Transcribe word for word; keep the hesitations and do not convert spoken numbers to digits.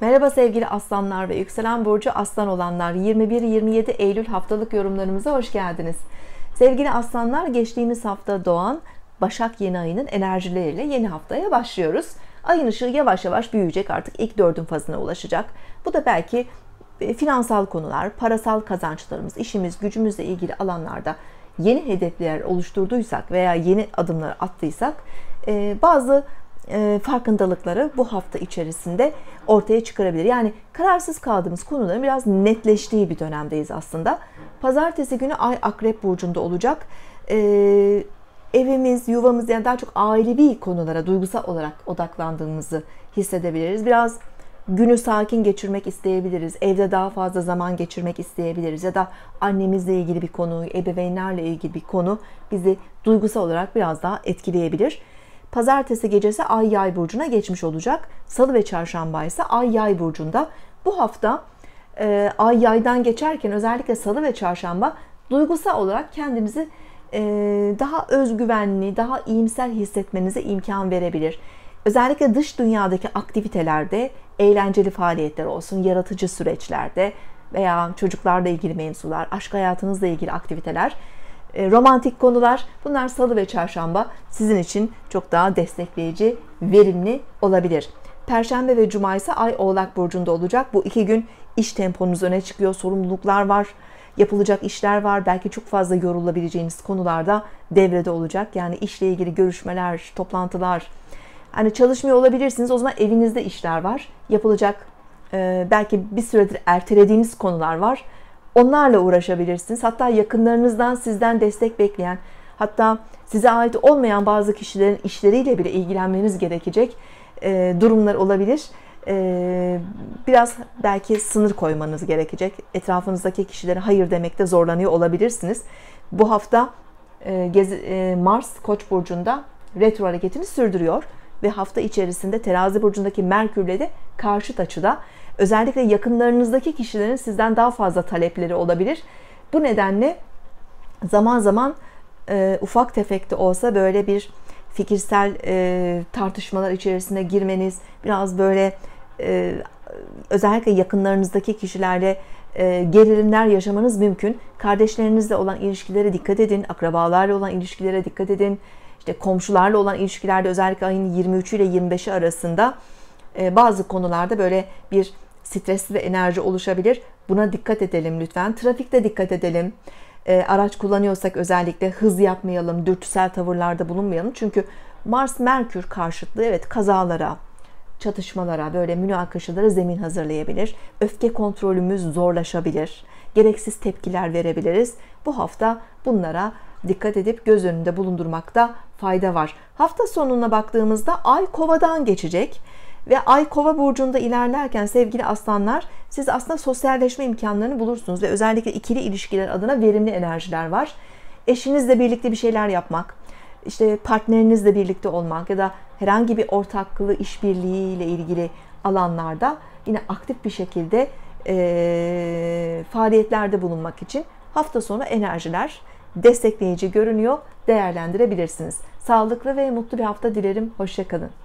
Merhaba sevgili aslanlar ve yükselen burcu aslan olanlar, yirmi bir yirmi yedi Eylül haftalık yorumlarımıza hoş geldiniz. Sevgili aslanlar, geçtiğimiz hafta doğan Başak yeni ayının enerjileriyle yeni haftaya başlıyoruz. Ayın ışığı yavaş yavaş büyüyecek, artık ilk dördün fazına ulaşacak. Bu da belki finansal konular, parasal kazançlarımız, işimiz, gücümüzle ilgili alanlarda yeni hedefler oluşturduysak veya yeni adımlar attıysak bazı farkındalıkları bu hafta içerisinde ortaya çıkarabilir. Yani kararsız kaldığımız konuların biraz netleştiği bir dönemdeyiz aslında. Pazartesi günü Ay Akrep Burcu'nda olacak. Ee, evimiz, yuvamız, yani daha çok ailevi konulara duygusal olarak odaklandığımızı hissedebiliriz. Biraz günü sakin geçirmek isteyebiliriz. Evde daha fazla zaman geçirmek isteyebiliriz. Ya da annemizle ilgili bir konu, ebeveynlerle ilgili bir konu bizi duygusal olarak biraz daha etkileyebilir. Pazartesi gecesi Ay Yay burcuna geçmiş olacak. Salı ve çarşamba ise Ay Yay burcunda. Bu hafta e, Ay Yay'dan geçerken özellikle Salı ve çarşamba duygusal olarak kendinizi e, daha özgüvenli, daha iyimser hissetmenize imkan verebilir. Özellikle dış dünyadaki aktivitelerde, eğlenceli faaliyetler olsun, yaratıcı süreçlerde veya çocuklarla ilgili mevzular, aşk hayatınızla ilgili aktiviteler, romantik konular, bunlar Salı ve çarşamba sizin için çok daha destekleyici, verimli olabilir. Perşembe ve Cuma ise Ay Oğlak Burcu'nda olacak. Bu iki gün iş temponuz öne çıkıyor, sorumluluklar var, yapılacak işler var. Belki çok fazla yorulabileceğiniz konularda devrede olacak. Yani işle ilgili görüşmeler, toplantılar. Hani çalışmıyor olabilirsiniz, o zaman evinizde işler var. Yapılacak belki bir süredir ertelediğiniz konular var. Onlarla uğraşabilirsiniz. Hatta yakınlarınızdan sizden destek bekleyen, hatta size ait olmayan bazı kişilerin işleriyle bile ilgilenmeniz gerekecek e, durumlar olabilir. E, biraz belki sınır koymanız gerekecek. Etrafınızdaki kişilere hayır demekte zorlanıyor olabilirsiniz. Bu hafta e, gezi, e, Mars Koç burcunda retro hareketini sürdürüyor ve hafta içerisinde Terazi burcundaki Merkür'le de karşıt açıda. Özellikle yakınlarınızdaki kişilerin sizden daha fazla talepleri olabilir. Bu nedenle zaman zaman e, ufak tefek de olsa böyle bir fikirsel e, tartışmalar içerisine girmeniz, biraz böyle e, özellikle yakınlarınızdaki kişilerle e, gerilimler yaşamanız mümkün. Kardeşlerinizle olan ilişkilere dikkat edin, akrabalarla olan ilişkilere dikkat edin. İşte komşularla olan ilişkilerde özellikle ayın yirmi üçü ile yirmi beşi arasında e, bazı konularda böyle bir stresli ve enerji oluşabilir. Buna dikkat edelim lütfen. Trafikte dikkat edelim. E, araç kullanıyorsak özellikle hız yapmayalım, dürtüsel tavırlarda bulunmayalım. Çünkü Mars-Merkür karşıtlığı evet kazalara, çatışmalara, böyle münakaşalara zemin hazırlayabilir. Öfke kontrolümüz zorlaşabilir. Gereksiz tepkiler verebiliriz. Bu hafta bunlara dikkat edip göz önünde bulundurmakta fayda var. Hafta sonuna baktığımızda Ay Kova'dan geçecek. Ve Ay Kova burcunda ilerlerken sevgili aslanlar, siz aslında sosyalleşme imkanlarını bulursunuz ve özellikle ikili ilişkiler adına verimli enerjiler var. Eşinizle birlikte bir şeyler yapmak, işte partnerinizle birlikte olmak ya da herhangi bir ortaklığı, işbirliği ile ilgili alanlarda yine aktif bir şekilde e, faaliyetlerde bulunmak için hafta sonu enerjiler destekleyici görünüyor, değerlendirebilirsiniz. Sağlıklı ve mutlu bir hafta dilerim. Hoşça kalın.